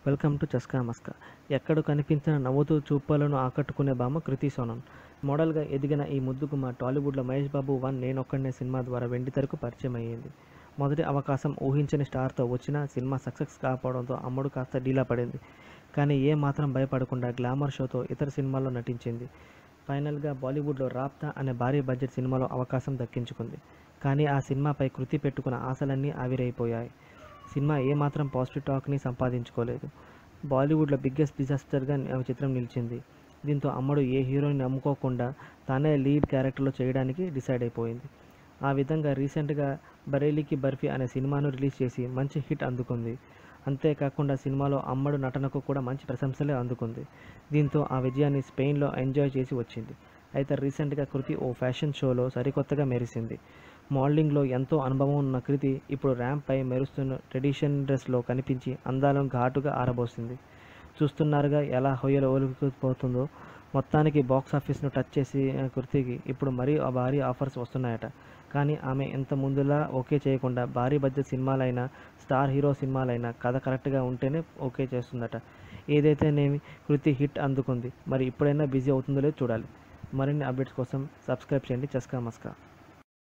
Welcome to చస్కా మస్కా. ఎక్కడ కనిపించిన నవ్వుతూ చూపాలను ఆకట్టుకునే భామ కృతి సోనన్. మోడల్గా ఎదిగిన ఈ ముద్దుగుమ్మ టాలీవుడ్లో మహేష్ బాబు 1 నేనొక్కడినే సినిమా ద్వారా వెండితెరకు పరిచయం అయ్యింది. మొదటి అవకాశం ఊహించని స్టార్తో వచ్చిన సినిమా సక్సెస్ కాకపోవడంతో అమ్మడు కాస్త డీలా పడింది. కానీ ఏ మాత్రం భయపడకుండా గ్లామర్ షోతో ఇతర సినిమాల్లో నటించింది. ఫైనల్గా బాలీవుడ్లో రాబ్తా అనే భారీ బడ్జెట్ సినిమాలో అవకాశం దక్కించుకుంది. కానీ ఆ సినిమాపై కృతి పెట్టుకున్న ఆశలన్నీ ఆవిరైపోయాయి. సినిమా ఏమాత్రం పాజిటివ్ టాక్ని సంపాదించుకోలేదు. బాలీవుడ్లో బిగ్గెస్ట్ డిజాస్టర్గా చిత్రం నిలిచింది. దీంతో అమ్మడు ఏ హీరోని నమ్ముకోకుండా తానే లీడ్ క్యారెక్టర్లో చేయడానికి డిసైడ్ అయిపోయింది. ఆ విధంగా రీసెంట్గా బరేలీకి బర్ఫీ అనే సినిమాను రిలీజ్ చేసి మంచి హిట్ అందుకుంది. అంతేకాకుండా సినిమాలో అమ్మడు నటనకు కూడా మంచి ప్రశంసలే అందుకుంది. దీంతో ఆ విజయాన్ని స్పెయిన్లో ఎంజాయ్ చేసి వచ్చింది. అయితే రీసెంట్గా కృతి ఓ ఫ్యాషన్ షోలో సరికొత్తగా మెరిసింది. మోడలింగ్లో ఎంతో అనుభవం ఉన్న కృతి ఇప్పుడు ర్యాంప్పై మెరుస్తున్న ట్రెడిషన్ డ్రెస్లో కనిపించి అందాలను ఘాటుగా ఆరబోసింది. చూస్తున్నారుగా ఎలా హొయ్యలు ఒలికిపోతుందో. మొత్తానికి బాక్సాఫీస్ను టచ్ చేసి కృతికి ఇప్పుడు మరీ భారీ ఆఫర్స్ వస్తున్నాయట. కానీ ఆమె ఇంత ముందులా ఓకే చేయకుండా భారీ బడ్జెట్ సినిమాలైనా స్టార్ హీరో సినిమాలైనా కథ కరెక్ట్గా ఉంటేనే ఓకే చేస్తుందట. ఏదైతేనేమి కృతి హిట్ అందుకుంది. మరి ఇప్పుడైనా బిజీ అవుతుందో లేదో చూడాలి. మరిన్ని అప్డేట్స్ కోసం సబ్స్క్రైబ్ చేయండి చస్కా మస్కా.